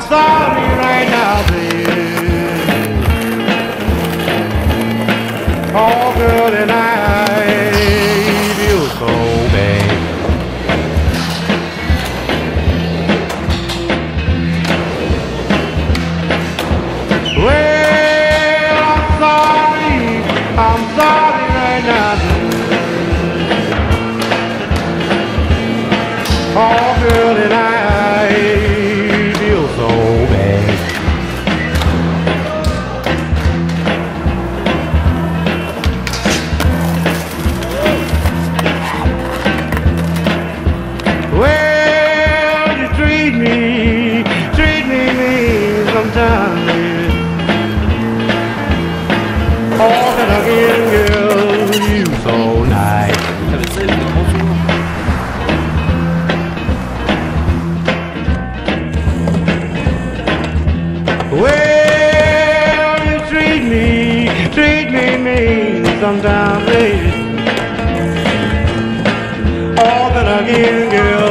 sorry right now, baby. Oh, girl, and I feel so bad. Well, I'm sorry right now, baby. Oh, girl, and I feel so bad. Well, you treat me mean sometimes, baby. Oh, then again, girl, you so nice. Well, you treat me mean sometimes, baby. Oh, then again, girl.